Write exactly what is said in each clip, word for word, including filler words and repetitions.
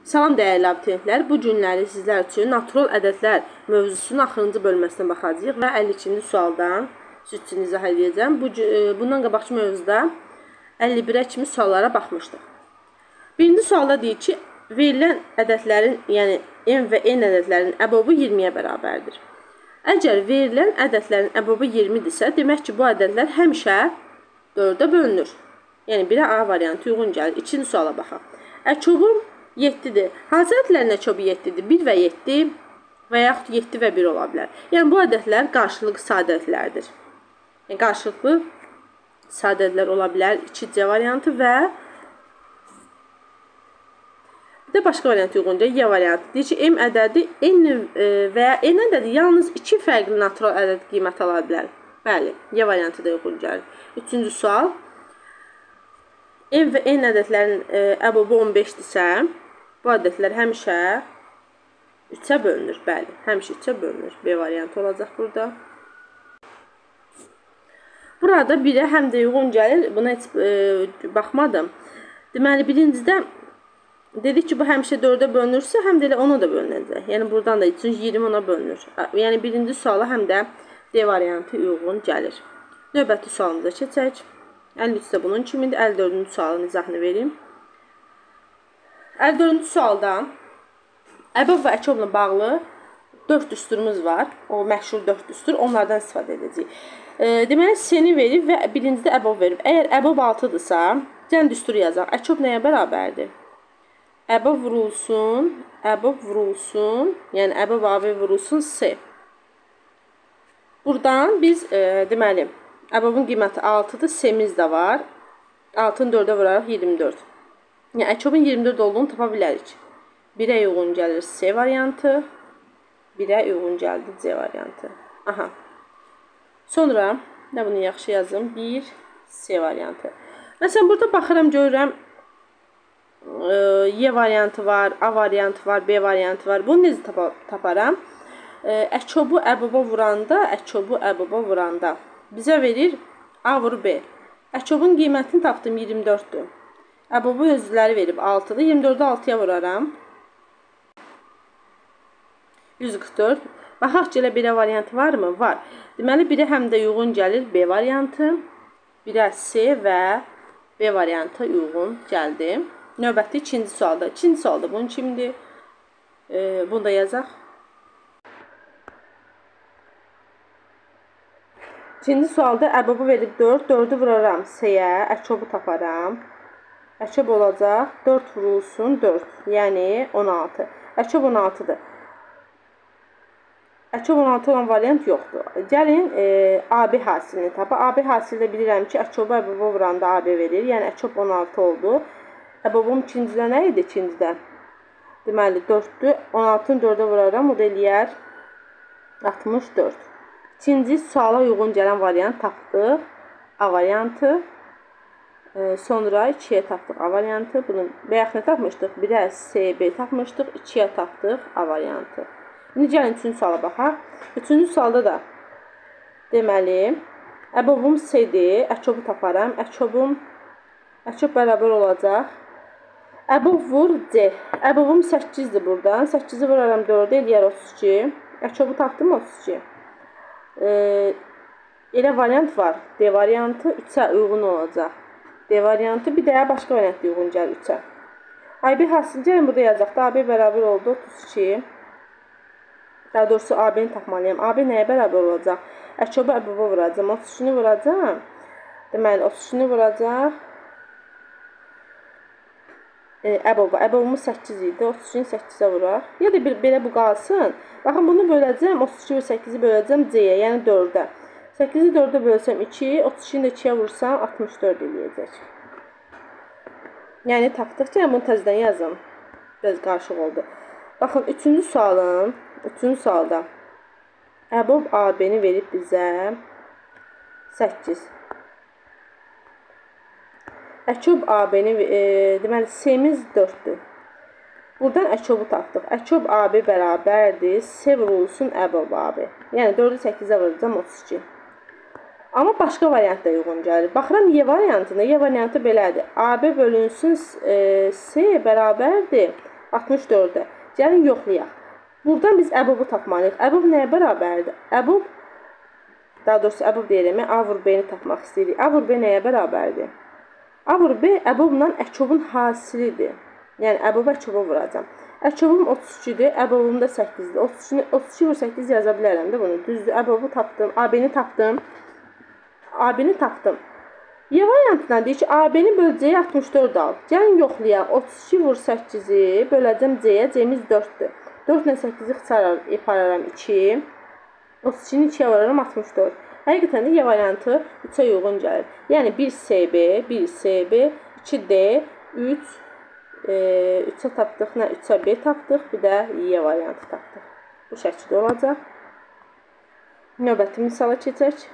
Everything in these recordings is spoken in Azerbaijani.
Salam dəyərli abituriyentlər, bu günləri sizlər üçün natural ədədlər mövzusunun axırıncı bölməsinə baxacağıq və əlli ikinci sualdan siz üçün izah edəcəm. Bu, bundan qabaqçı mövzuda əlli birə kimi suallara baxmışdıq. Birinci sualda deyir ki, verilən ədədlərin, yəni m və n ədədlərinin əbobu iyirmiyə bərabərdir. Əgər verilən ədədlərin əbobu iyirmidirsə, demək ki, bu ədədlər həmişə dördə bölünür. Yəni birə A variantı uyğun gəlir. İkinci suala baxaq. Əkobun yeddidir. Hansı ədədlərin əkobu yeddidir? bir və yeddi və yaxud yeddi və bir ola bilər. Yəni bu ədədlər qarşılıqlı sadə ədədlərdir. Yəni qarşılıqlı sadə ədədlər ola bilər. iki C variantı və bir də başqa variant uyğunca Y variantı. Deyir ki, M ədədi N və ya N ədədi yalnız iki fərqli natural ədəd qiymət ala bilər. Bəli, Y variantı da uyğun gəlir. Üçüncü sual. M və N ədədlərin əbobu on beşdirsə, bu ədədlər həmişə üçə bölünür. Bəli, həmişə üçə bölünür. B variantı olacaq burada. Burada birə həm də uyğun gəlir. Buna heç e, baxmadım. Deməli, birincidə dedik ki, bu həmişə dördə bölünürsə, həm də elə ona da bölünəcək. Yəni, buradan da çünki iyirmi ona bölünür. Yəni, birinci suala həm də D variantı uyğun gəlir. Növbəti sualımıza keçək. əlli üçdə bunun kimidir. əlli dördüncü sualın izahını vereyim. əlli dördüncü sualda əbob və əkobla bağlı dörd düsturumuz var. O məşhur dörd düstur. Onlardan istifadə edəcəyik. E, deməli, S-ni verib və birincidə əbob verib. Əgər əbob altıdırsa, cəm düsturu yazaq. Əkob nəyə bərabərdir? Əbob vurulsun, əbob vurulsun, yəni əbob A B vurulsun S. Buradan biz, e, deməli, əbobun qiyməti altıdır, S-miz də var. altını dördə vuraraq iyirmi dörd. Yəni, əkobun iyirmi dörd olduğunu tapa bilərik. birə uyğun gəlir S variantı, birə uyğun gəldi C variantı. Aha. Sonra, nə bunu yaxşı yazım? bir C variantı. Məsələn, burada baxıram, görürəm, e, Y variantı var, A variantı var, B variantı var. Bunu necə tapa taparam? E, əkobu əboba vuranda, əkobu əboba vuranda bizə verir A vuru B. Əkobun qiymətini tapdım iyirmi dörddür. Əbobu özləri verib altıdır. iyirmi dördü altıya vuraram. yüz qırx dörd. Baxaq ki, elə birə variantı varmı? Var. Deməli, birə həm də uyğun gəlir B variantı. Birə C və B variantı uyğun gəldi. Növbəti ikinci sualda. İkinci sualda bunun kimdir? E, bunu da yazaq. İkinci sualda əbobu verib dörd, dördü vuraram S-yə, əkobu taparam. Əkob olacaq, dörd vurulsun dörd, yəni on altı. Əkob on altıdır. Əkob on altı olan variant yoxdur. Gəlin, e, A B hasilini tapa. A B hasildə bilirəm ki, əkobu əboba vuranda A B verir, yəni əkob on altı oldu. Əbobum ikincidə nə idi ikincidə? Deməli, dörddür, on altını dördə vuraram, o da eləyər altmış dörd. İkinci suala uyğun gələn variant tapdıq. A variantı. E, sonra ikiyə tapdıq A variantı. Bunu bayaq nə tapmışdıq? birə C, B tapmışdıq. ikiyə tapdıq A variantı. İndi gəlin üçüncü suala baxaq. Üçüncü sualda da deməli, əbobum C-dir. Əkobu taparam. Əkobum əkob bərabər olacaq. Əbob vur C. Əbobum səkkizdir buradan. səkkizi vuraram dördə eləyər otuz iki. Əkobu tapdım otuz iki. Ee, elə variant var. D variantı üçə uyğun olacaq. D variantı bir də başqa variant uyğun gəlir üçə. A B hasil gəlin burada yazacaq. A B bərabər oldu otuz iki. Daha doğrusu A B-ni tapmalıyam. A B nəyə bərabər olacaq? Əkobu əboba vuracam. otuz ikini vuracam. Deməli, otuz ikini vuracaq. E, əboba. Əbobumuz səkkiz idi. otuz ikini səkkizə vuraq. Ya da bir, belə bu qalsın. Baxın, bunu böləcəm. otuz iki və səkkizi böləcəm C-yə, yəni dördə. səkkizi dördə bölsəm iki, otuz ikini də ikiyə vursam altmış dörd eləyəcək. Yəni, tapdıqca bunu təzədən yazım. Biraz qarışıq oldu. Baxın, üçüncü sualın, üçüncü sualda əbob A B-ni verib bizə səkkiz. Əkob A B-ni, e, deməli, C-miz dörddür. Buradan əkobu tapdıq. Əkob A B bərabərdir. C vurulsun əbob A B. Yəni, dördü səkkizə vuracam otuz iki. Amma başqa variant da uyğun gəlir. Baxıram Y variantına. Y variantı belədir. A B bölünsün e, C bərabərdir. altmış dördə. Gəlin yoxlayaq. Buradan biz əbubu tapmalıyıq. Əbub nəyə bərabərdir? Əbub, daha doğrusu əbub deyirəm, A vur B-ni tapmaq istəyirik. A vur B nəyə bərabərdir? A vur B əbubla əkobun hasilidir. Yəni əbubu əkoba vuracam. Əkobum otuz ikidir, əbubum da səkkizdir. otuz iki vur səkkiz yaza bilərəm də bunu. Düzdür, əbubu tapdım, A B-ni tapdım. A B-ni tapdım. Y variantından deyir ki, A B-ni böləcəyə altmış dörd al. Gəlin yoxlayaq. otuz iki vur səkkizi böləcəm C-yə. C-miz dörddür. dörd ilə səkkizi ixtararam iki. otuz ikini ikiyə vuraram altmış dörd. Həqiqətən də Y variantı üçə uyğun gəlir. Yəni bir S B, bir S B, iki D, üç, üçə tapdıq, nə üçə B tapdıq, bir də Y variantı tapdıq. Bu şəkildə olacaq. Növbəti misala keçək.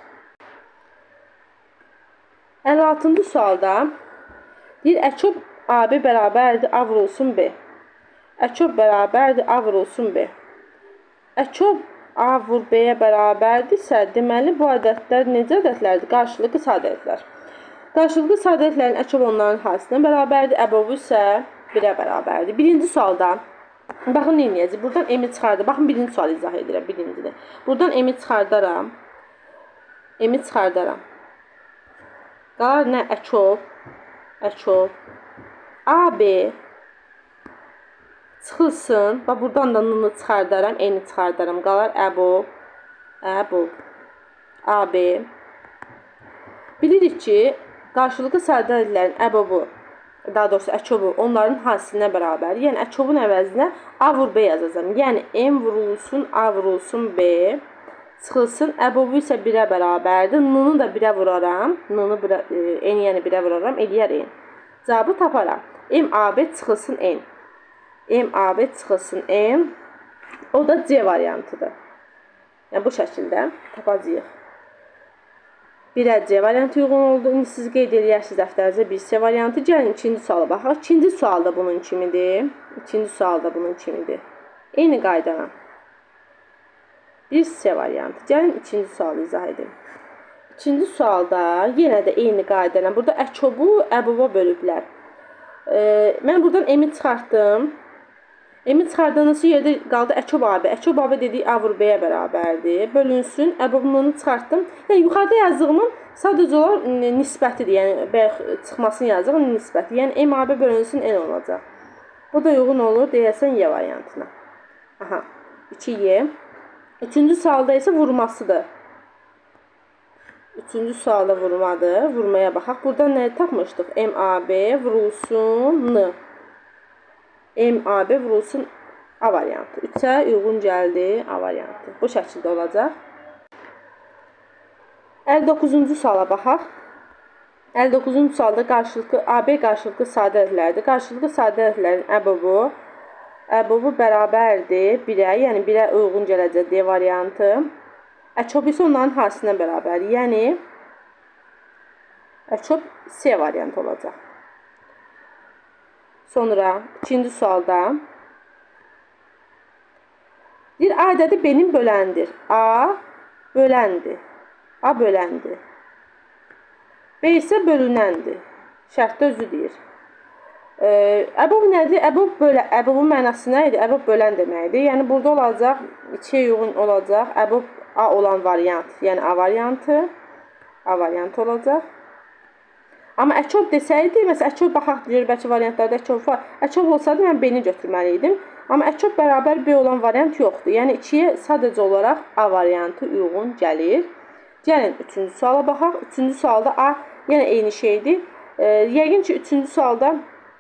əlli altıncı sualda deyir, əkob A B bərabərdir A vurulsun B. Əkob bərabərdir A vurulsun B. Əkob A vur B-yə bərabərdirsə, deməli bu ədədlər necə ədədlərdir? Qarşılıqlı sadədlər. Qarşılıqlı sadədlərin əkob onların hasilinə bərabərdir, əbobu isə birə bərabərdir. Birinci sualda, baxın nə edəcək? Buradan M-i çıxardır. Baxın birinci sualı izah edirəm, birincidir. Buradan M-i çıxardaram. M-i çıxardaram. Qalar nə? Əkob, əkob, A B çıxılsın. Bax, buradan da N-ı çıxardaram, N-i çıxardaram. Qalar əbob, əbob, A B. Bilirik ki, qarşılıqlı sadədlərin əbobu, daha doğrusu əkobu onların hasilinə bərabər. Yəni, əkobun əvəzinə A vur B yazacam. Yəni, M vurulsun, A vurulsun B. Çıxılsın, əbobu isə birə bərabərdir. N-ını da birə vuraram. N-ını N, yəni birə vuraram, eləyər N. Cavabı taparam. M A B çıxılsın N. M A B çıxılsın N. O da C variantıdır. Yəni, bu şəkildə tapacağıq. Birə C variantı uyğun oldu. İndi siz qeyd edirsiniz dəftərinizə bir C variantı. Gəlin ikinci suala baxaq. İkinci sualda bunun kimidir. İkinci sualda bunun kimidir. Eyni qaydana. Bir C variantı. Gəlin ikinci sualı izah edin. İkinci sualda yenə də eyni qaydana. Burada əkobu əbuba bölüblər. Ee, mən buradan M-i çıxartdım. M-i çıxardığınız yerdə qaldı əkob A B. Əkob A B dediyi A vur B-yə bərabərdir. Bölünsün. Əbobunu çıxartdım. Yəni, yuxarıda yazdığımın sadəcə olaraq nisbətidir. Yəni, bəyək çıxmasını yazdığım nisbəti. Yəni, M A B bölünsün N olacaq. Bu da uyğun olur, deyəsən Y variantına. Aha, iki Y. Üçüncü sualda isə vurmasıdır. Üçüncü sualda vurmadır. Vurmaya baxaq. Buradan nə tapmışdıq? M A B vurulsun N. M A B vurulsun A variantı. üçə uyğun gəldi A variantı. Bu şəkildə olacaq. əlli doqquzuncu suala baxaq. əlli doqquzuncu sualda qarşılıqlı A B qarşılıqlı sadə ədədlərdir. Qarşılıqlı sadə ədədlərin əbobu əbobu bərabərdir birə, yəni birə uyğun gələcək D variantı. Əkob isə onların hasilinə bərabər. Yəni əkob C variantı olacaq. Sonra ikinci sualda bir A ədədi B-nin böləndir. A böləndir. A böləndir. B isə bölünəndir. Şərtdə özü deyir. Əbob nədir? Əbob bölə. Əbobun mənası nə idi? Əbob bölən deməkdir. Yəni, burada olacaq, ikiyə uyğun olacaq. Əbob A olan variant, yəni A variantı. A variantı olacaq. Amma əkob desəydi, məsələn, əkob baxaq deyir, bəlkə variantlarda əkob var. Əkob olsaydı, mən B-ni götürməli idim. Amma əkob bərabər B olan variant yoxdur. Yəni, ikiyə sadəcə olaraq A variantı uyğun gəlir. Gəlin, üçüncü suala baxaq. Üçüncü sualda A, yenə eyni şeydir. E, yəqin ki, üçüncü sualda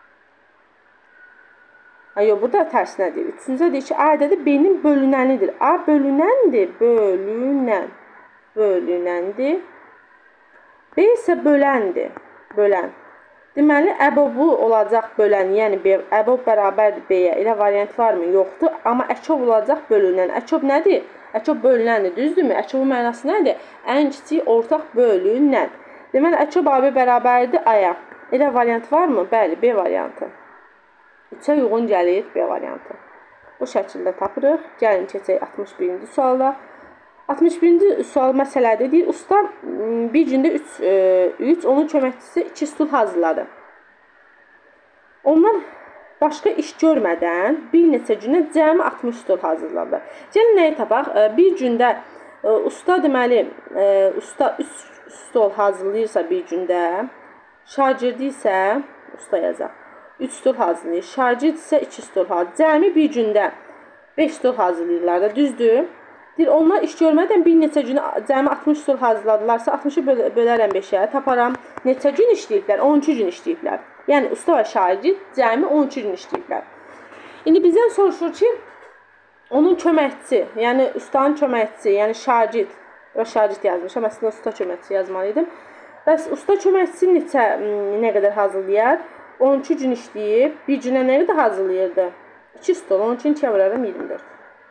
yox, burada tərsinədir. Üçüncüdə deyir ki, A ədədi B-nin bölünənidir. A bölünəndir. Bölünən. Bölünəndir. B isə böləndir. Bölən. Deməli, əbobu olacaq bölən, yəni əbob bərabərdir B-yə. Elə variant varmı? Yoxdur. Amma əkob olacaq bölünən. Əkob nədir? Əkob bölünəndir, düzdürmü? Əkobun mənası nədir? Ən kiçik ortaq bölünən. Deməli, əkob A B bərabərdir A-ya. Elə variant varmı? Bəli, B variantı. üçə uyğun gəlir B variantı. Bu şəkildə tapırıq. Gəlin, keçək altmış birinci suala. altmış birinci sual məsələdir. Deyir, usta bir gündə üç, onun köməkçisi iki stul hazırladı. Onlar başqa iş görmədən bir neçə gündə cəmi altmış stol hazırladılar. Gəlin nəyi tapaq? Bir gündə usta deməli, usta üç stol hazırlayırsa bir gündə, şagirdi isə usta yazaq. üç stol hazırlayır. Şagird isə iki stol hazırlayır. Cəmi bir gündə beş stol hazırlayırlar da, düzdür? Deyir, onlar iş görmədən bir neçə günə cəmi altmış stol hazırladılarsa, altmışı bölərəm beşə, taparam. Neçə gün işləyiblər? on iki gün işləyiblər. Yəni, usta və şagird cəmi on iki gün işləyiblər. İndi bizdən soruşur ki, onun köməkçisi, yəni ustanın köməkçisi, yəni şagird, şagird yazmışam, əslində usta köməkçisi yazmalıydım. Bəs usta köməkçisi neçə, nə qədər hazırlayar? on iki gün işləyib, bir günə nə qədər hazırlayırdı? iki stol, on üçün ikiyə vurarım iyirmi dörd.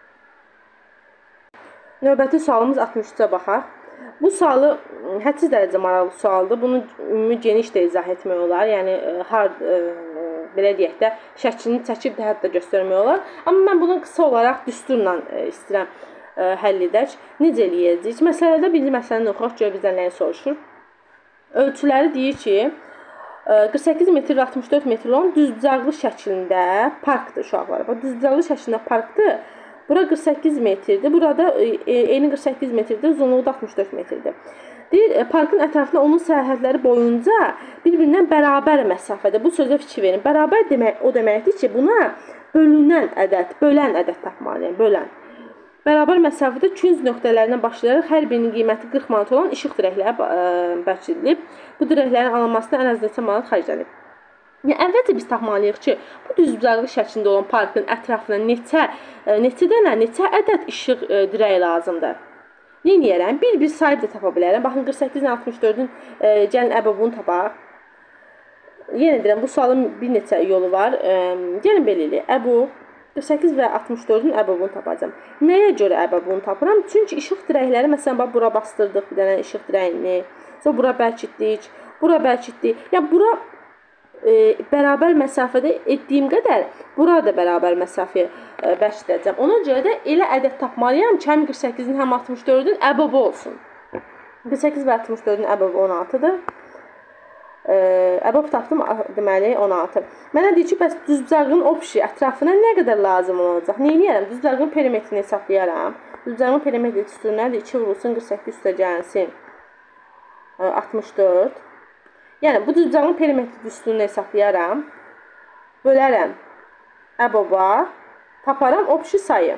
Növbəti sualımız altmış üçə baxaq. Bu sualı hədsiz dərəcə maraqlı sualdır. Bunu ümumi geniş də izah etmək olar. Yəni, har, e, belə deyək də, şəklini çəkib də hətta göstərmək olar. Amma mən bunu qısa olaraq düsturla e, istəyirəm e, həll edək. Necə eləyəcəyik? Məsələdə birinci məsələni oxuyaq, görə bizdən nəyi soruşur. Ölçüləri deyir ki, qırx səkkiz metr və altmış dörd metr olan düzbucaqlı şəklində parkdır uşaqlar. Düzbucaqlı şəklində parkdır. Bura qırx səkkiz metrdir. Burada eni qırx səkkiz metrdir, uzunluğu da altmış dörd metrdir. Deyir, parkın ətrafında onun sərhədləri boyunca bir-birindən bərabər məsafədə. Bu sözə fikir verin. Bərabər demək o deməkdir ki, buna bölünən ədəd, bölən ədəd tapmalıyım, bölən. Bərabər məsafədə künc nöqtələrindən başlayaraq hər birinin qiyməti qırx manat olan işıq dirəkləri bərkidilib. Bu dirəklərin alınmasına ən az neçə manat xərclənib. Yəni, əvvəlcə biz tapmalıyıq ki, bu düzbucaqlı şəklində olan parkın ətrafına neçə, neçə dənə, neçə ədəd işıq dirəyi lazımdır. Neyniyərəm? Bir-bir sayıb da tapa bilərəm. Baxın, qırx səkkiz ilə altmış dördün gəlin əbəbunu tapaq. Yenə deyirəm, bu sualın bir neçə yolu var. Gəlin belə eləyək. Əbu, qırx səkkiz və altmış dördün əbəbunu tapacam. Nəyə görə əbəbunu tapıram? Çünki işıq dirəkləri, məsələn, bura bastırdıq bir dənə işıq dirəyini. Sonra bura bərkitdik, bura bərkitdik. Yəni, bura e, bərabər məsafədə etdiyim qədər burada da bərabər məsafəyə e, bərkidəcəm. Ona görə də elə ədəd tapmalıyam ki, həm qırx səkkizin, həm altmış dördün əbəbi olsun. qırx səkkiz və altmış dördün əbəbi on altıdır. E, əbəb tapdım, deməli on altı. Mənə deyir ki, bəs düzbucağın opşi ətrafına nə qədər lazım olacaq? Neyniyərəm? Düzbucağın perimetrini hesaplayaram. Düzbucağın perimetri düsturu nədir? iki vurulsun, qırx səkkiz üstə gəlsin. altmış dörd. Yəni, bu düzbucağın perimetri düsturunu hesaplayaram. Bölərəm əbəba, taparam opşi sayı.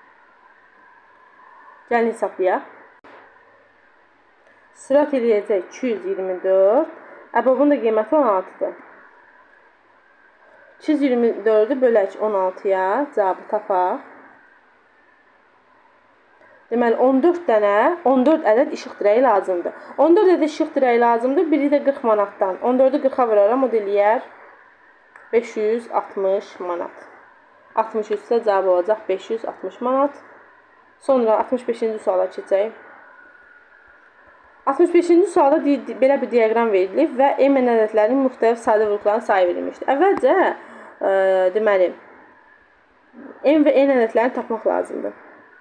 Gəlin hesablayaq. Sürət eləyəcək iki yüz iyirmi dörd. Əbəbın da qiyməti on altıdır. iki yüz iyirmi dördü bölək on altıya, cavabı tapaq. Deməli, on dörd dənə, on dörd ədəd işıq dirəyi lazımdır. on dörd ədəd işıq dirəyi lazımdır, biri də qırx manatdan. on dördü qırxa vuraram, o da eləyər beş yüz altmış manat. altmış üç isə cavab olacaq beş yüz altmış manat. Sonra altmış beşinci suala keçək. altmış beşinci sualda belə bir diaqram verilib və M ədədlərinin müxtəlif sadə vurğuların sayı verilmişdir. Əvvəlcə, e, deməli, M və N ədədlərini tapmaq lazımdır.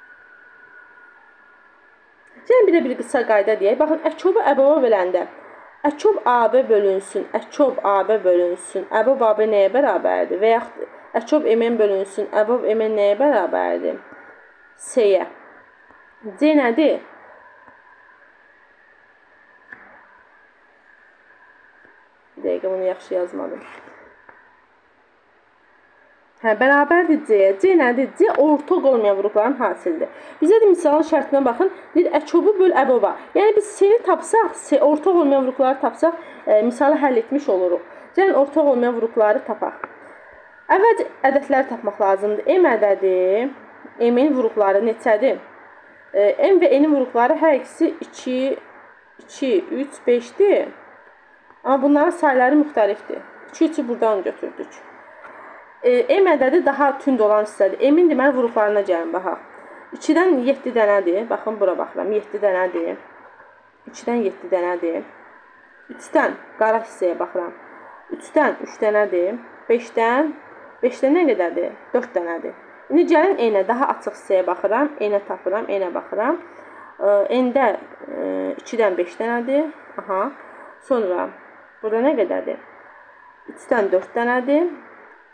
Gəlin bir də bir qısa qayda deyək. Baxın, əkobu əbəba böləndə əkob A B bölünsün, əkob A B bölünsün, əbəb A B nəyə bərabərdir? Və yaxud əkob M N bölünsün, əbəb M N nəyə bərabərdir? C-yə. C nədir? Bir dəqiqə, bunu yaxşı yazmadım. Hə, bərabərdir C-yə. C nədir? C ortaq olmayan vurğuların hasilidir. Bizə də misalın şərtinə baxın. Deyir, əkobu böl əbəba. Yəni, biz C-ni tapsaq, C, ortaq olmayan vurğuları tapsaq, e, misalı həll etmiş oluruq. Gəlin, ortaq olmayan vurğuları tapaq. Əvvəlcə ədədləri tapmaq lazımdır. M ədədi, M-in vurğuları neçədir? E, M və N-in vurğuları hər ikisi iki, iki, üç, beşdir. Amma bunların sayları müxtəlifdir. iki, üçü buradan götürdük. M ədədi daha tünd olan hissədir. M-in deməli vurğularına gəlin, baxaq. ikidən yeddi dənədir. Baxın, bura baxıram. yeddi dənədir. ikidən yeddi dənədir. üçdən qara hissəyə baxıram. üçdən üç dənədir. beşdən beşdən nə qədərdir? dörd dənədir. İndi gəlin N-ə, daha açıq hissəyə baxıram. N-ə tapıram, N-ə baxıram. N-də ikidən beş dənədir. Aha. Sonra burada nə qədərdir? üçdən dörd dənədir.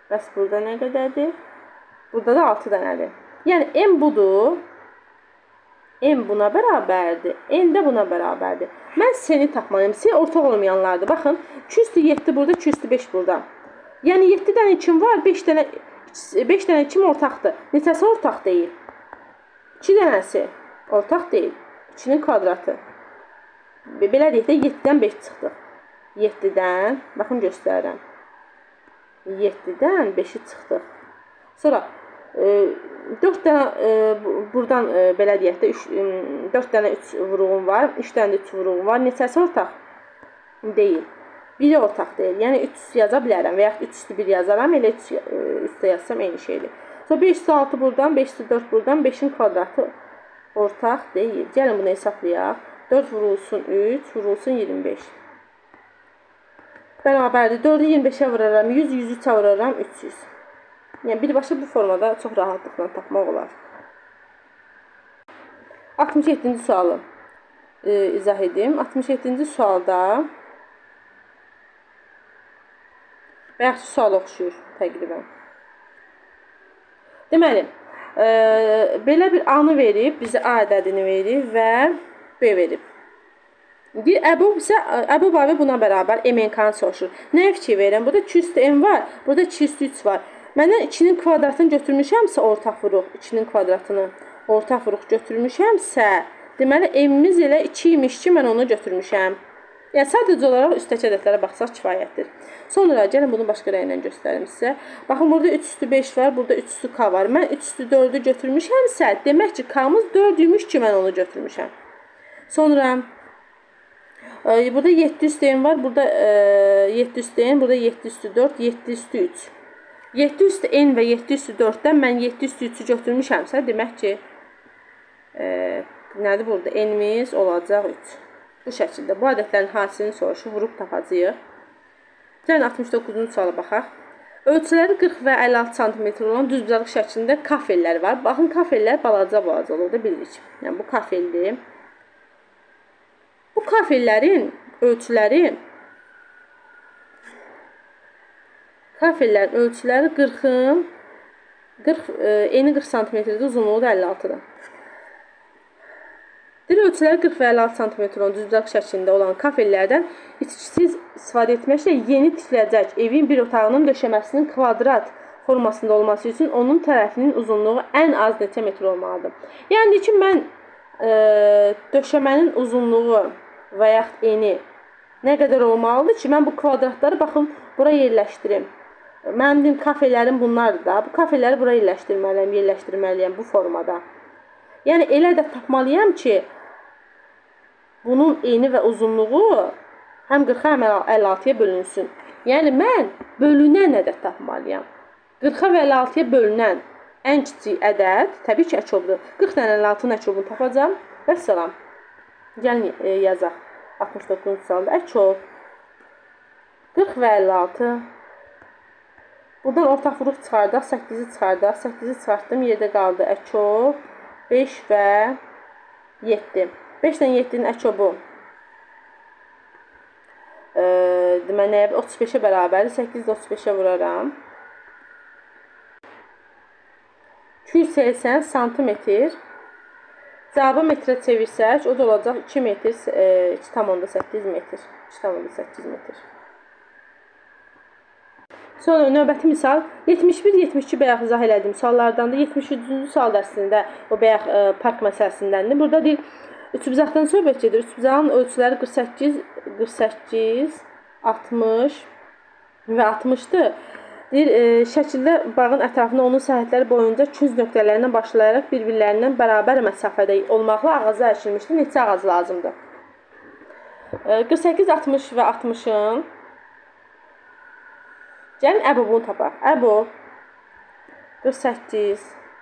Bəs burada nə qədərdir? Burada da altı dənədir. Yəni n budur. N buna bərabərdir. N də buna bərabərdir. Mən S-ni tapmalıyım. S ortaq olmayanlardır. Baxın, iki üstü yeddi burada, iki üstü beş burada. Yəni yeddi dənə kim var? beş dənə beş dənə kim ortaqdır? Neçəsi ortaq deyil? iki dənəsi ortaq deyil. ikinin kvadratı. Belə deyək də yeddidən beş çıxdıq. yeddidən, baxın göstərirəm. yeddidən beşi çıxdıq. Sonra dörd dənə buradan belə deyək də dörd dənə üç vuruğum var, üç dənə də üç vuruğum var. Neçəsi ortaq? Deyil. Biri ortaq deyil. Yəni üç yaza bilərəm və yaxud üç üstü bir yazaram. Elə üç üstə yazsam eyni şeydir. Sonra beş üstü altı buradan, beş üstü dörd buradan, beşin kvadratı ortaq deyil. Gəlin bunu hesablayaq. dörd vurulsun üç, vurulsun iyirmi beş. Bərabərdir. dördü iyirmi beşə vuraram yüz, yüz üçə vuraram üç yüz. Yəni birbaşa bu formada çox rahatlıqla tapmaq olar. altmış yeddinci sualı e, izah edim. altmış yeddinci sualda bayaqki sual oxşuyur təqribən. Deməli, e, belə bir A-nı verib, bizə A ədədini verib və B verib. Əbub isə Əbub abi buna bərabər M N K-nı soruşur. Nəyə fikir verirəm? Burada iki üstü M var, burada iki üstü üç var. Məndən ikinin kvadratını götürmüşəmsə ortaq vuruq, ikinin kvadratını ortaq vuruq götürmüşəmsə, deməli M-imiz elə iki imiş ki, mən onu götürmüşəm. Yəni sadəcə olaraq üstəki ədədlərə baxsaq kifayətdir. Sonra gəlin bunu başqa rənglə göstərim sizə. Baxın burada üç üstü beş var, burada üç üstü K var. Mən üç üstü dördü götürmüşəmsə, demək ki K-mız dörd imiş ki, mən onu götürmüşəm. Sonra e, burada yeddi üstü N var, burada e, yeddi üstü N, burada yeddi üstü dörd, yeddi üstü üç. yeddi üstü N və yeddi üstü dörddən mən yeddi üstü üçü götürmüşəmsə, demək ki e, nədir burada? N-miz olacaq üç. Bu şəkildə bu ədədlərin hasilini soruşub, vurub tapacağıq. Gəlin altmış doqquzuncu suala baxaq. Ölçüləri qırx və əlli altı santimetr olan düzbucaqlı şəklində kafellər var. Baxın, kafellər balaca balaca olur da bilirik. Yəni bu kafeldir. Bu kafellərin ölçüləri kafellərin ölçüləri qırxın qırx eni qırx santimetrdir, uzunluğu da əlli altıdır. Dil ölçüləri qırx və əlli altı santimetr olan düzbucaq şəklində olan kafellərdən içkisiz istifadə etməklə yeni tikiləcək evin bir otağının döşəməsinin kvadrat formasında olması üçün onun tərəfinin uzunluğu ən az neçə metr olmalıdır. Yəni ki, mən e, döşəmənin uzunluğu və yaxud eni nə qədər olmalıdır ki, mən bu kvadratları baxın, bura yerləşdirim. Mənim kafelərim bunlardır da. Bu kafelləri bura yerləşdirməliyəm, yerləşdirməliyəm bu formada. Yəni elə də tapmalıyam ki, bunun eni və uzunluğu həm qırxa həm əlli altıya bölünsün. Yəni mən bölünən ədəd tapmalıyam. qırxa və əlli altıya bölünən ən kiçik ədəd təbii ki, əçobdur. qırx dənə əlli altının əçobunu tapacam. Və salam. Gəlin e, yazaq. altmış doqquzuncu sualda əçob qırx və əlli altı. Buradan ortaq vuruq çıxardaq, səkkizi çıxardaq. səkkizi çıxartdım, yerdə qaldı əçob beş və yeddi. beş dən yeddinin əçobu e, deməli otuz beşə bərabərdir. səkkiz də otuz beşə vuraram. iki yüz səksən santimetr. Cavabı metrə çevirsək, o da olacaq iki metr, iki tam onda səkkiz metr. iki tam onda səkkiz metr. Sonra növbəti misal yetmiş bir yetmiş iki bayaq izah elədim. Suallardan da yetmiş üçüncü sual dərsində o bayaq e, park məsələsindəndir. Burada deyil, üçbucaqdan söhbət gedir. Üçbucağın ölçüləri qırx səkkiz, qırx səkkiz, altmış və altmışdır. Deyir, e, şəkildə bağın ətrafında onun sərhədləri boyunca küz nöqtələrindən başlayaraq bir-birlərindən bərabər məsafədə olmaqla ağaclar əkilmişdir. Neçə ağac lazımdır? E, qırx səkkiz, altmış və altmışın gəlin əbobunu tapaq. Əbob qırx səkkiz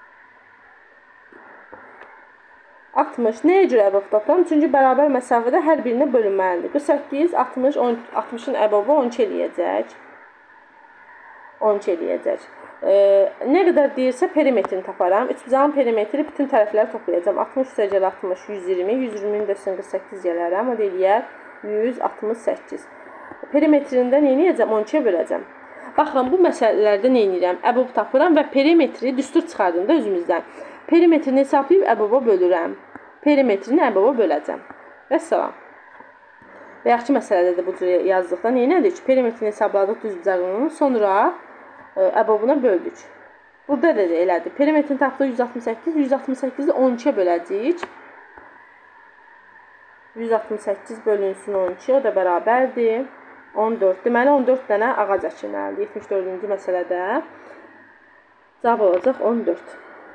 altmış. Nəyə görə əbob tapıram? Çünki bərabər məsafədə hər birinə bölünməlidir. qırx səkkiz, altmış, altmışın əbobu on iki eləyəcək. on iki eləyəcək. E, nə qədər deyirsə perimetrini taparam. Üçbucağın perimetri bütün tərəfləri toplayacağam. altmış üstəgəl altmış, yüz iyirmi. yüz iyirminin də qırx səkkiz gələrəm. O da eləyər yüz altmış səkkiz. Perimetrində nə edəcəm? on ikiyə böləcəm. Baxın, bu məsələlərdə nə edirəm? Əbob tapıram və perimetri düstur çıxardım da özümüzdən. Perimetrini hesablayıb əboba bölürəm. Perimetrini əboba böləcəm. Vəssalam. Bayaqki məsələdə də bu cür yazdıqda neynədir ki, perimetrini hesabladıq düz bucağının, sonra əbobuna böldük. Burada da elədir. Perimetrini tapdıq yüz altmış səkkiz, yüz altmış səkkizi on ikiyə böləcəyik. yüz altmış səkkiz bölünsün on iki, o da bərabərdir on dörd. Deməli, on dörd dənə ağac əkilməlidir. yetmiş dördüncü məsələdə cavab olacaq on dörd.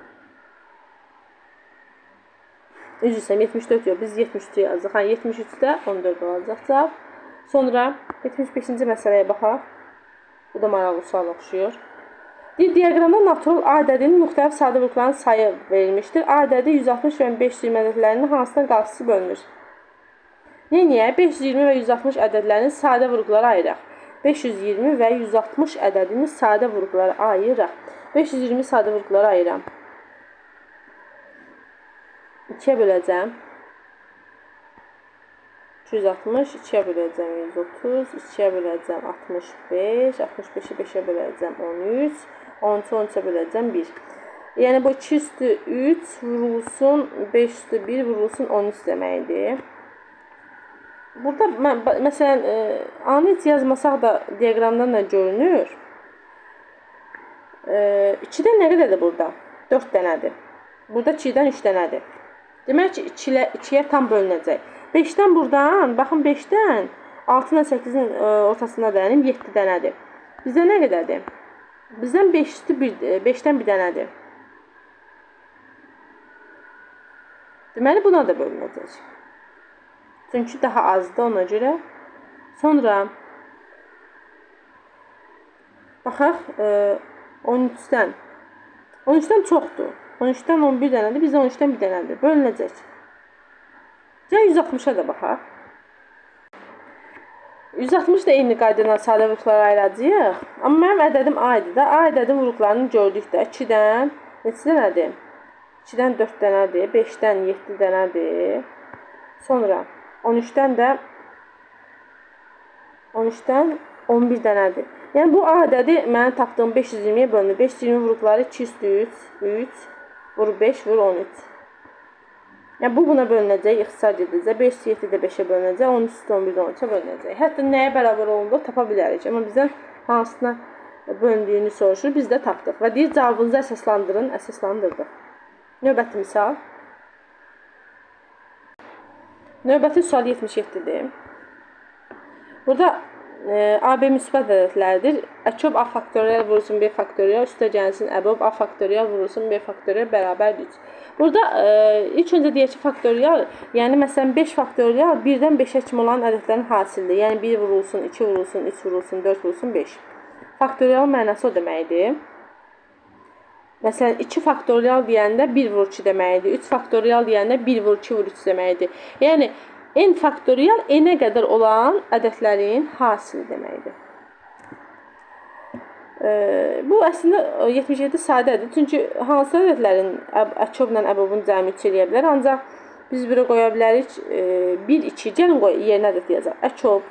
Üzr istəyirəm, yetmiş dörd yox, biz yetmiş üç yazdıq. Hə, yetmiş üçdə on dörd olacaq cavab. Sonra yetmiş beşinci məsələyə baxaq. Bu da maraqlı sual oxşuyur. Diaqramda natural A ədədinin müxtəlif sadə vurğuların sayı verilmişdir. A ədədi yüz altmış və beş yüz iyirmi ədədlərinin hansına qarşısı bölünür? Neyniyə? beş yüz iyirmi və yüz altmış ədədlərini sadə vurğulara ayıraq. beş yüz iyirmi və yüz altmış ədədini sadə vurğulara ayıraq. beş yüz iyirmi sadə vurğulara ayıram. ikiyə böləcəm. üç yüz altmış, ikiyə böləcəm yüz otuz, ikiyə böləcəm altmış beş, altmış beşi beşə böləcəm on üç, on üçü on üçə böləcəm bir. Yəni bu iki üstü üç vurulsun, beş üstü bir vurulsun on üç deməkdir. Burada mən, məsələn, e, A-nı heç yazmasaq da diaqramdan da görünür. E, ikidən nə qədərdir burada? dörd dənədir. Burada ikidən üç dənədir. Demək ki, ikiyə tam bölünəcək. beşdən buradan, baxın beşdən altı ilə səkkizin ortasına dayanım yeddi dənədir. Bizdə nə qədərdir? Bizdən beş üstü beşdən bir dənədir. Deməli, buna da bölünəcək. Çünki daha azdır ona görə. Sonra baxaq, on üçdən on üçdən çoxdur. on üçdən on bir dənədir, bizdə on üçdən bir dənədir. Bölünəcək. Gəl yüz altmışa da baxaq. yüz altmış da eyni qaydadan sadə vurğulara ayıracağıq. Amma mənim ədədim A idi də. A ədədin vurğularını gördük də. ikidən neçə dənədir? ikidən dörd dənədir. beşdən yeddi dənədir. Sonra on üçdən də on üçdən on bir dənədir. Yəni bu A ədədi mənim tapdığım beş yüz iyirmiyə bölünür. beş yüz iyirmi vurğuları iki üstü üç, üç, vur beş, vur on üç. Yəni bu buna bölünəcək, ixtisar ediləcək. beş üstü yeddi də beşə bölünəcək, on üç üstü on bir də on üçə bölünəcək. Hətta nəyə bərabər olunduğu tapa bilərik. Amma bizdən hansına bölündüyünü soruşur, biz də tapdıq. Və deyir, cavabınızı əsaslandırın, əsaslandırdıq. Növbəti misal. Növbəti sual yetmiş yeddidir. Burada e, A, B müsbət ədədlərdir. Əçob A faktorial vurulsun B faktorial, üstə gəlsin əbob A faktorial vurulsun B faktorial bərabər üç. Burada e, ilk öncə deyək ki, faktorial, yəni məsələn beş faktorial birdən beşə kimi olan ədədlərin hasilidir. Yəni bir vurulsun, iki vurulsun, üç vurulsun, dörd vurulsun, beş. Faktorial mənası o deməkdir. Məsələn, iki faktorial deyəndə bir vur iki deməkdir. üç faktorial deyəndə bir vur iki vur üç deməkdir. Yəni, n faktorial n-ə qədər olan ədədlərin hasili deməkdir. Ee, bu əslində yetmiş yeddi sadədir. Çünki hansı ədədlərin əçobla əbobun cəmi üç eləyə bilər. Ancaq biz bura qoya bilərik bir, iki. Gəlin qoy, yerinə ədəd yazaq. Əçob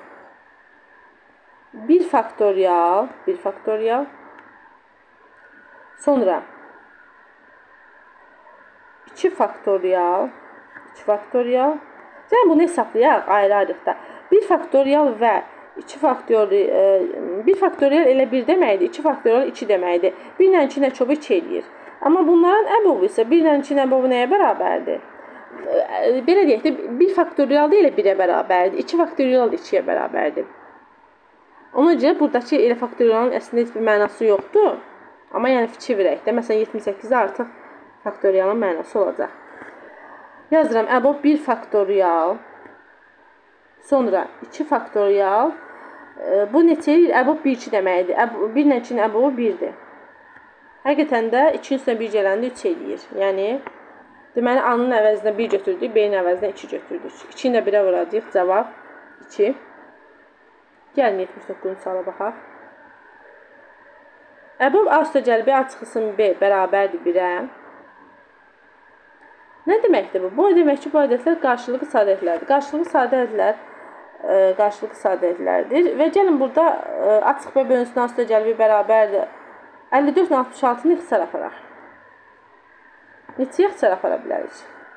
bir faktorial, bir faktorial. Sonra iki faktorial, iki faktorial. Yəni bunu hesablayaq ayrı-ayrıqda. bir faktorial və iki faktorial, bir faktorial elə bir deməkdir, iki faktorial iki deməkdir. bir ilə iki əçobu iki eləyir. Amma bunların əbobu isə bir ilə iki əbobu nəyə bərabərdir? Belə deyək də, bir faktorial da elə birə bərabərdir, iki faktorial da ikiyə bərabərdir. Ona görə buradakı elə faktorialın əslində heç bir mənası yoxdur. Amma yəni fikir verək də, məsələn yetmiş səkkizdə artıq faktorialın mənası olacaq. Yazıram, əbob bir faktorial, sonra iki faktorial, bu neçə eləyir? Əbob bir, iki deməkdir. bir ilə ikinin əbobu birdir. Həqiqətən də iki üstünə bir gələndə üç eləyir. Yəni, deməli, A-nın əvəzinə bir götürdük, B-nin əvəzinə iki götürdük. ikini də birə vuracaq, cavab iki. Gəlin yetmiş doqquzuncu suala baxaq. Əbob A üstə gəl B, A çıxılsın B bərabərdir birə. Nə deməkdir bu? Bu demək ki, bu ədədlər qarşılıqlı sadə ədədlərdir. Qarşılıqlı sadə ədədlər e, qarşılıqlı sadədlərdir. Və gəlin burada e, açıq və bölünsün asitə cəlbi bərabərdir. əlli dörd ilə altmış altını ixtisar aparaq. Neçəyə ixtisar apara bilərik?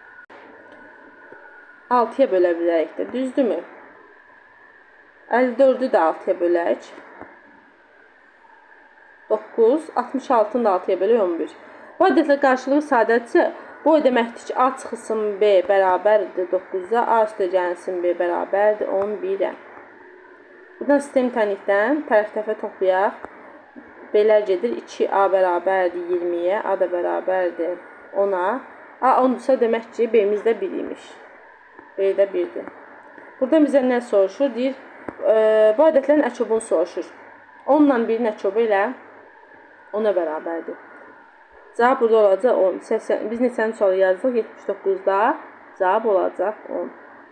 altıya bölə bilərik də, düzdürmü? əlli dördü də altıya bölək. doqquz, altmış altını da altıya bölək on bir. Bu ədədlə qarşılığı sadədirsə, bu o deməkdir ki, A çıxılsın B bərabərdir doqquza, A üstə gəlsin B bərabərdir on birə. Buradan sistem tənikdən tərəf-tərəfə toplayaq. B'lər gedir, iki A bərabərdir iyirmiyə, A da bərabərdir ona. A ondursa demək ki, B'miz də bir imiş. B də birdir. Buradan bizə nə soruşur? Deyir, e, bu ədədlərin əkobunu soruşur. on ilə birin əkobu ilə ona bərabərdir. Cavab burada olacaq on. səksən, biz neçəni sualı yazdıq? yetmiş doqquzda cavab olacaq on.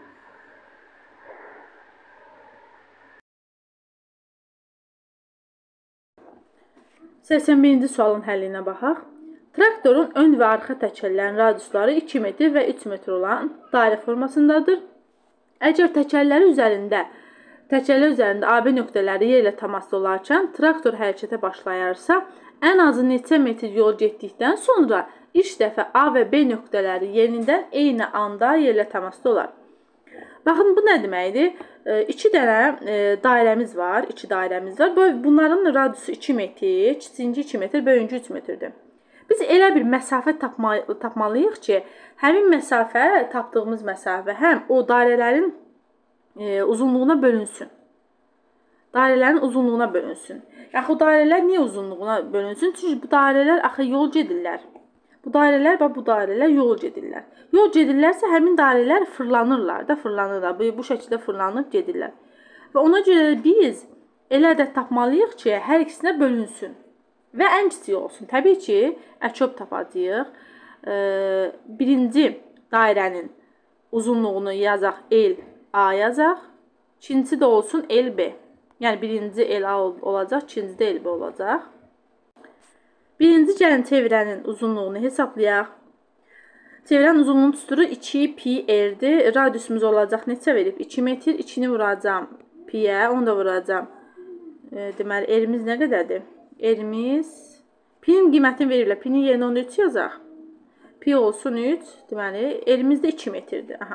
səksən birinci sualın həllinə baxaq. Traktorun ön və arxa təkərlərin radiusları iki metr və üç metr olan dairə formasındadır. Əgər təkərləri üzərində Təkərlər üzərində A B nöqtələri yer ilə təmasda olarkən traktor hərəkətə başlayarsa, ən azı neçə metr yol getdikdən sonra ilk dəfə A və B nöqtələri yenidən eyni anda yer ilə təmasda olar. Baxın, bu nə deməkdir? E, iki dənə e, dairəmiz var, iki dairəmiz var. Bunların radiusu iki metr, kiçinci iki metr, böyüncü üç metrdir. Biz elə bir məsafə tapmalı, tapmalıyıq ki, həmin məsafə, tapdığımız məsafə həm o dairələrin E, uzunluğuna bölünsün. Dairələrin uzunluğuna bölünsün. Yaxud dairələr niyə uzunluğuna bölünsün? Çünki bu dairələr axı yol gedirlər. Bu dairələr və bu dairələr yol gedirlər. Yol gedirlərsə həmin dairələr fırlanırlar da, fırlanırlar. Bu, bu şəkildə fırlanıb gedirlər. Və ona görə biz elə ədəd tapmalıyıq ki, hər ikisinə bölünsün. Və ən kiçik olsun. Təbii ki, əkob tapacağıq. E, birinci dairənin uzunluğunu yazaq L A yazaq. İkincisi də olsun L B. Yəni birinci L A olacaq, ikinci də L B olacaq. Birinci gəlin çevrənin uzunluğunu hesablayaq. Çevrənin uzunluğunu tuturuq iki pi r'dir. Radiusumuz olacaq neçə verib? iki metr. ikini vuracam pi'yə, onu da vuracam. E, deməli, r'miz nə qədərdir? R'miz pi'nin qiymətini verirlər. Pi'nin yerinə onu üç yazaq. Pi olsun üç. Deməli, r'miz də iki metrdir. Aha.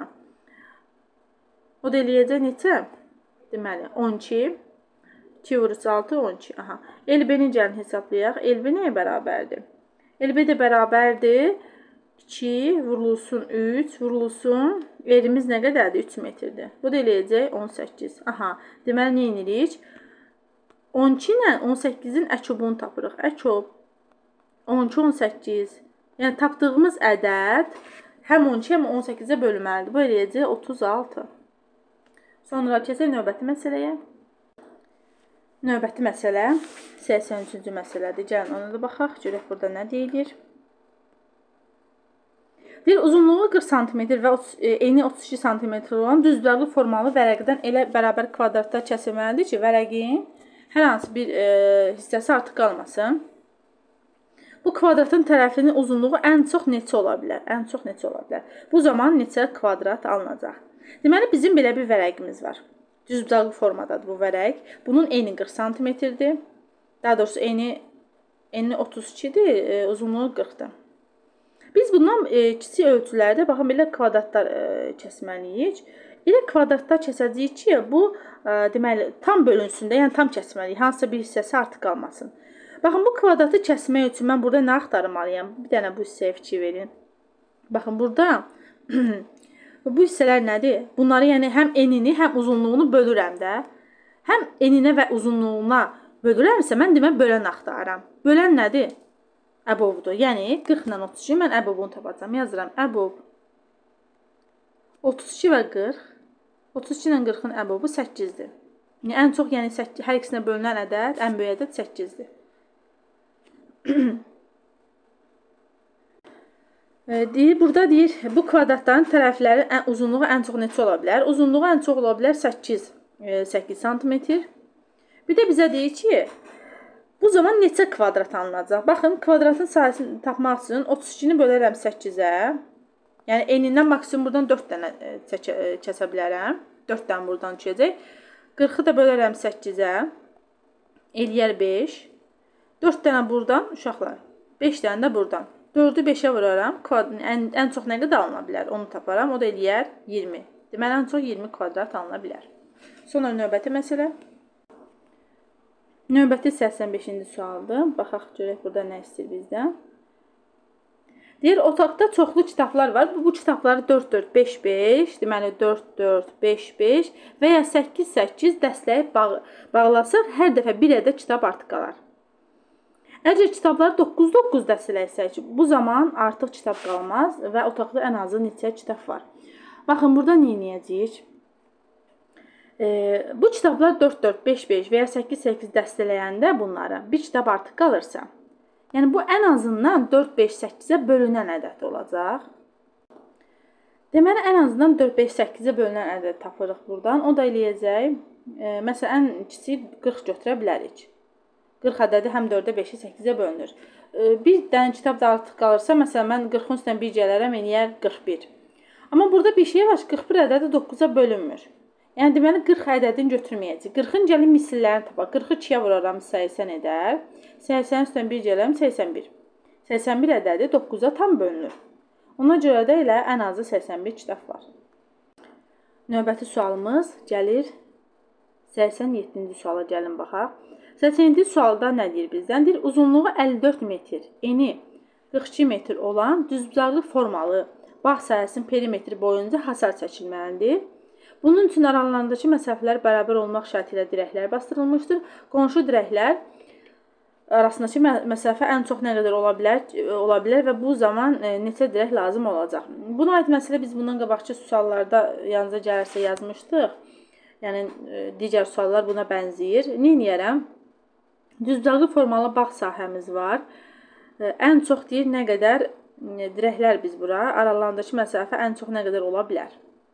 O da eləyəcək neçə? Deməli, on iki. iki vurur altı, on iki. Aha. L B-ni gəlin hesablayaq. L B nəyə bərabərdir? L B də bərabərdir. iki vurulsun üç vurulsun. R'miz nə qədərdir? üç metrdir. Bu da eləyəcək on səkkiz. Aha. Deməli, nə edirik? on iki ilə on səkkizin əkobunu tapırıq. Əkob on iki, on səkkiz. Yəni, tapdığımız ədəd həm on iki, həm on səkkizə bölünməlidir. Bu eləyəcək otuz altı. Sonra keçək növbəti məsələyə. Növbəti məsələ səksən üçüncü məsələdir. Gəlin ona da baxaq. Görək burada nə deyilir. Bir uzunluğu qırx santimetr və eni otuz iki santimetr olan düzbucaqlı formalı vərəqdən elə bərabər kvadratlar kəsilməlidir ki, vərəqin hər hansı bir e, hissəsi artıq qalmasın. Bu kvadratın tərəfinin uzunluğu ən çox neçə ola bilər? Ən çox neçə ola bilər? Bu zaman neçə kvadrat alınacaq? Deməli, bizim belə bir vərəqimiz var. Düzbucaqlı formadadır bu vərəq. Bunun eni qırx santimetrdir. Daha doğrusu eni, eni otuz ikidir, e, uzunluğu qırxdır. Biz bundan e, kiçik ölçülərdə baxın belə kvadratlar e, kəsməliyik. Elə kvadratlar kəsəcəyik ki, bu e, deməli tam bölünsün də, yəni tam kəsməliyik. Hansısa bir hissəsi artıq qalmasın. Baxın, bu kvadratı kəsmək üçün mən burada nə axtarmalıyam? Bir dənə bu hissəyə fikir verin. Baxın, burada bu hissələr nədir? Bunları yəni həm enini, həm uzunluğunu bölürəm də. Həm eninə və uzunluğuna bölürəmsə, mən demə bölən axtarıram. Bölən nədir? Əbobdur. Yəni qırx ilə otuz iki mən əbobunu tapacağam. Yazıram əbob otuz iki və qırx. otuz iki ilə qırxın əbobu səkkizdir. Yəni ən çox, yəni hər ikisinə bölünən ədəd, ən böyük ədəd səkkizdir. Deyir, burada deyir, bu kvadratların tərəfləri ən, uzunluğu ən çox neçə ola bilər? Uzunluğu ən çox ola bilər səkkiz, səkkiz santimetr. Bir də bizə deyir ki, bu zaman neçə kvadrat alınacaq? Baxın, kvadratın sayəsini tapmaq üçün otuz ikini bölərəm səkkizə. Yəni, enindən maksimum buradan dörd dənə kəsə bilərəm. dörd dənə buradan düşəcək. qırxı da bölərəm səkkizə. Eləyər beş. dörd dənə buradan uşaqlar. beş dənə də buradan. dördü beşə vuraram. Ən, ən çox nə qədər alına bilər? Onu taparam. O da eləyər iyirmi. Deməli, ən çox iyirmi kvadrat alına bilər. Sonra növbəti məsələ. Növbəti səksən beşinci sualdır. Baxaq görək burada nə istəyir bizdən. Deyir, otaqda çoxlu kitablar var. Bu kitabları dörd dörd beş beş, deməli dörd dörd beş beş və ya səkkiz səkkiz dəstəyib bağ bağlasaq, hər dəfə bir ədəd kitab artıq qalar. Əgər kitabları doqquz doqquz dəstələsək, bu zaman artıq kitab qalmaz və otaqda ən azı neçə kitab var. Baxın, burada nə edəcəyik? E, bu kitablar dörd dörd beş beş və ya səkkiz səkkiz dəstələyəndə bunlara bir kitab artıq qalırsa, yəni bu ən azından dörd beş səkkizə bölünən ədəd olacaq. Deməli, ən azından dörd beş səkkizə bölünən ədəd tapırıq buradan. O da eləyəcək, e, məsələn, ən kiçik qırx götürə bilərik. qırx ədədi həm dördə beşə səkkizə bölünür. E, bir dənə kitab da artıq qalırsa, məsələn, mən qırxın üstündən bir gələrəm, eləyər qırx bir. Amma burada bir şey var ki, qırx bir ədədi doqquza bölünmür. Yəni, deməli, qırx ədədini götürməyəcək. qırxın gəlin misillərini tapaq. qırxı ikiyə vuraram, səksən edər. səksənin üstündən bir gələm, səksən bir. səksən bir ədədi doqquza tam bölünür. Ona görə də elə ən azı səksən bir kitab var. Növbəti sualımız gəlir. səksən yeddinci suala gəlin baxaq. səksən yeddinci sualda nə deyir bizdən? Deyir, uzunluğu əlli dörd metr, eni qırx iki metr olan düzbucaqlı formalı bağ sahəsinin perimetri boyunca hasar çəkilməlidir. Bunun üçün aralarındakı məsafələr bərabər olmaq şərti ilə dirəklər bastırılmışdır. Qonşu dirəklər arasındakı məsafə ən çox nə qədər ola bilər, ola bilər və bu zaman e, neçə dirək lazım olacaq. Buna aid məsələ biz bundan qabaqçı suallarda yanınıza gəlirsə yazmışdıq. Yəni e, digər suallar buna bənzəyir. Nə edərəm? Düzbucaqlı formalı bağ sahəmiz var. E, ən çox deyir nə qədər e, dirəklər biz bura, aralarındakı məsafə ən çox nə qədər ola bilər.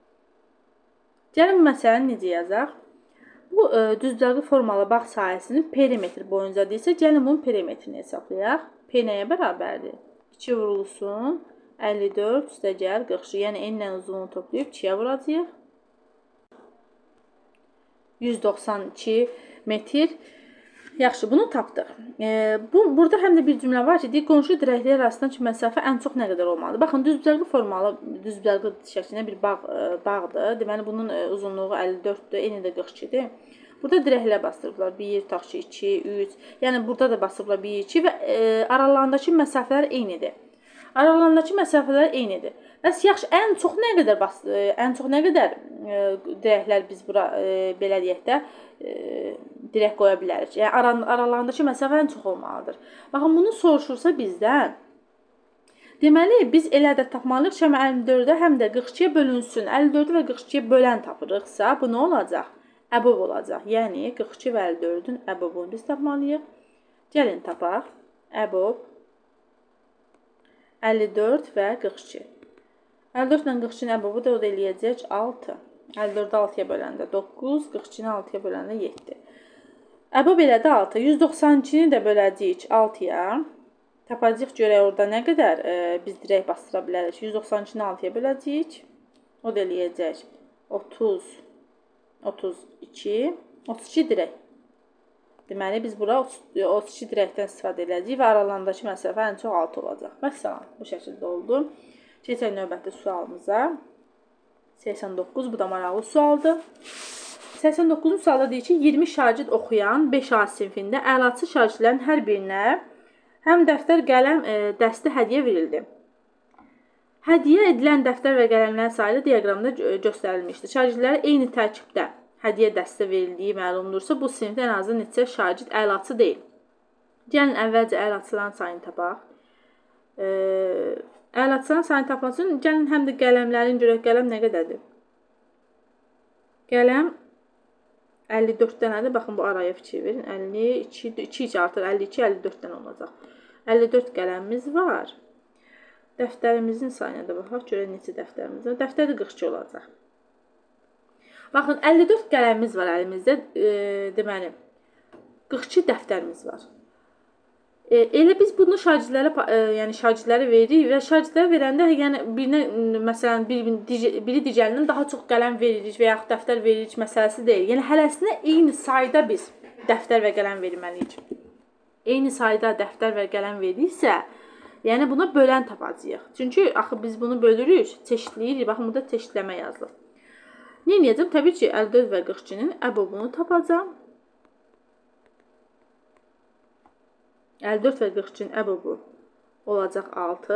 Gəlin məsələni necə yazaq? Bu e, düzbucaqlı formalı bağ sahəsinin perimetr boyunca deyilsə, gəlin bunun perimetrini hesablayaq. P nəyə bərabərdir? iki vurulsun, əlli dörd üstə gəl qırx iki. Yəni enlə uzunluğunu toplayıb ikiyə vuracağıq. yüz doxsan iki metr. Yaxşı, bunu tapdıq. E, bu burada həm də bir cümlə var ki, deyir, qonşu dirəklər arasındakı məsafə ən çox nə qədər olmalıdır? Baxın, düzbucaqlı formalı, düzbucaqlı şəklində bir bağ, e, bağdır. Deməli, bunun e, uzunluğu əlli dörddür, eni də qırx ikidir. Burada dirəklər bastırıblar. bir, tax iki, üç. Yəni, burada da basırıblar bir, iki və e, aralarındakı məsafələr eynidir. Aralarındakı məsafələr eynidir. Bəs yaxşı, ən çox nə qədər bas, e, ən çox nə qədər e, dirəklər biz bura e, belə deyək də e, dirək qoya bilərik. Yəni aran, aralarındakı məsafə ən çox olmalıdır. Baxın, bunu soruşursa bizdən, deməli biz elə ədəd tapmalıyıq ki, həm əlli dördə həm də qırx ikiyə bölünsün. əlli dördü və qırx ikiyə bölən tapırıqsa, bu nə olacaq? Əbov olacaq. Yəni qırx iki və əlli dördün əbovunu biz tapmalıyıq. Gəlin tapaq. Əbov əlli dörd və qırx iki. əlli dörd ilə qırx ikinin əbovu da o da eləyəcək altı. əlli dördü altıya böləndə doqquz, qırx ikini altıya böləndə yeddi. Əbov elədi altı. yüz doxsan ikini də böləcəyik altıya. Tapacaq görək orada nə qədər e, biz dirək bastıra bilərik. yüz doxsan ikini altıya böləcəyik. O da eləyəcək otuz, otuz iki, otuz iki dirək. Deməli, biz bura otuz iki dirəkdən istifadə edəcəyik və aralarındakı məsafə ən çox altı olacaq. Məsələn, bu şəkildə oldu. Keçək növbəti sualımıza. səksən doqquz, bu da maraqlı sualdır. səksən doqquzuncu sualda deyir ki, iyirmi şagird oxuyan beş A sinfində əlaçı şagirdlərin hər birinə həm dəftər, qələm e, dəsti hədiyyə verildi. Hədiyyə edilən dəftər və qələmlərin sayı diaqramda göstərilmişdir. Şagirdlərə eyni tərkibdə hədiyyə dəstə verildiyi məlumdursa, bu sinifdə ən azı neçə şagird əlaçı deyil. Gəlin əvvəlcə əlaçıların sayını tapaq. E, əlaçıların sayını tapmaq üçün gəlin həm də qələmlərin görək, qələm nə qədərdir? Qələm əlli dörd dənədir. Baxın, bu araya fikir verin. əlli iki, iki iki artır. əlli iki, əlli dörd dənə olacaq. əlli dörd qələmimiz var. Dəftərimizin sayına da baxaq. Görək neçə dəftərimiz var. Dəftəri qırx iki olacaq. Baxın, əlli dörd qələmimiz var əlimizdə. E, deməli, qırx iki dəftərimiz var. E, elə biz bunu şagirdlərə, e, yəni şagirdlərə veririk və şagirdlərə verəndə yəni birinə məsələn bir, biri digərindən daha çox qələm veririk və yaxud dəftər veririk məsələsi deyil. Yəni hərəsinə eyni sayda biz dəftər və qələm verməliyik. Eyni sayda dəftər və qələm veririksə, yəni buna bölən tapacağıq. Çünki axı biz bunu bölürük, çeşidləyirik. Baxın burada çeşidləmə yazılıb. Nə edəcəm? Təbii ki, əlli dörd və qırx ikinin əbobunu tapacağam. əlli dörd və qırx ikinin əbobu olacaq altı.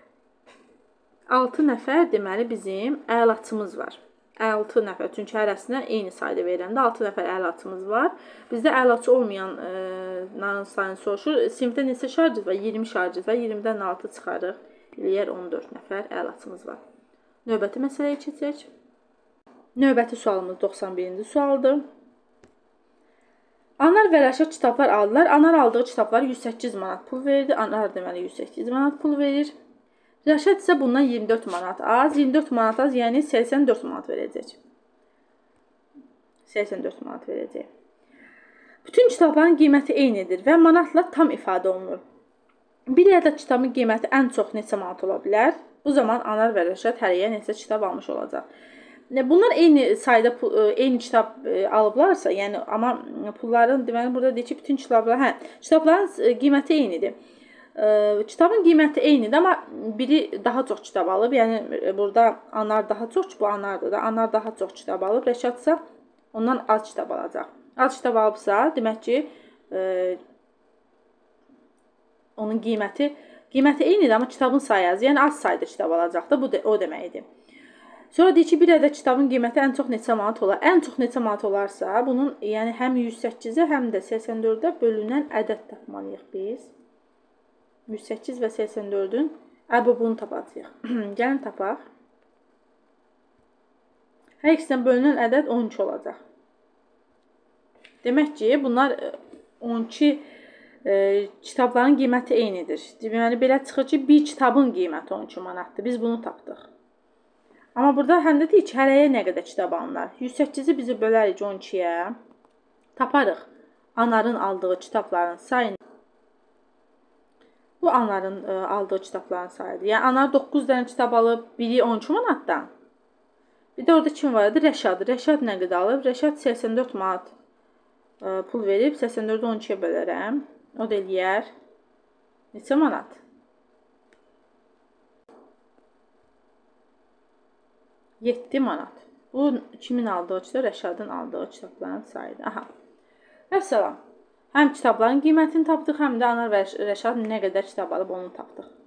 altı nəfər deməli bizim əlaçımız var. altı nəfər, çünki hərəsinə eyni sayda veriləndə altı nəfər əlaçımız var. Bizdə əlaçı olmayan e, sayını soruşur. Sinifdə neçə şagird var? iyirmi şagird var. iyirmidən altı çıxarıq. Eləyər on dörd nəfər əlaçımız var. Növbəti məsələyə keçək. Növbəti sualımız doxsan birinci sualdır. Anar və Rəşad kitablar aldılar. Anar aldığı kitablara yüz səkkiz manat pul verdi. Anar deməli yüz səkkiz manat pul verir. Rəşad isə bundan iyirmi dörd manat az. iyirmi dörd manat az, yəni səksən dörd manat verəcək. səksən dörd manat verəcək. Bütün kitabların qiyməti eynidir və manatla tam ifadə olunur. Bir ədəd kitabın qiyməti ən çox neçə manat ola bilər? Bu zaman Anar və Rəşad hərəyə neçə kitab almış olacaq. Bunlar eyni sayda eyni kitab alıblarsa, yəni amma pulların deməli burada deyir ki, bütün kitablar, hə, kitabların qiyməti eynidir. Kitabın qiyməti eynidir, amma biri daha çox kitab alıb. Yəni burada Anar daha çox, bu Anardır da. Anar daha çox kitab alıb, Rəşad isə ondan az kitab alacaq. Az kitab alıbsa, demək ki, e, onun qiyməti qiyməti eynidir, amma kitabın sayı az. Yəni az sayda kitab alacaq da, bu de, o deməkdir. Sonra deyir ki, bir ədəd kitabın qiyməti ən çox neçə manat olar? Ən çox neçə manat olarsa, bunun yəni həm yüz səkkizə, həm də səksən dördə bölünən ədəd tapmalıyıq biz. yüz səkkiz və səksən dördün əbobunu tapacağıq. Gəlin tapaq. Hər ikisindən bölünən ədəd on iki olacaq. Demək ki, bunlar on iki e, kitabların qiyməti eynidir. Deməli, belə çıxır ki, bir kitabın qiyməti on iki manatdır. Biz bunu tapdıq. Amma burada həm də deyir ki, hərəyə nə qədər kitab alınır. yüz səkkizi bizi bölərik on ikiyə. Taparıq Anarın aldığı kitabların sayını. Bu Anarın e, aldığı kitabların sayıdır. Yəni Anar doqquz dənə kitab alıb, biri on iki manatdan. Bir də orada kim var idi? Rəşad. Rəşad nə qədər alıb? Rəşad səksən dörd manat e, pul verib, səksən dördü on ikiyə bölərəm. O da eləyər neçə manat? yeddi manat. Bu kimin aldığı kitab? Rəşadın aldığı kitabların sayıdır. Aha. Vəssalam. Həm kitabların qiymətini tapdıq, həm də Anar və Rəşad nə qədər kitab alıb onu tapdıq.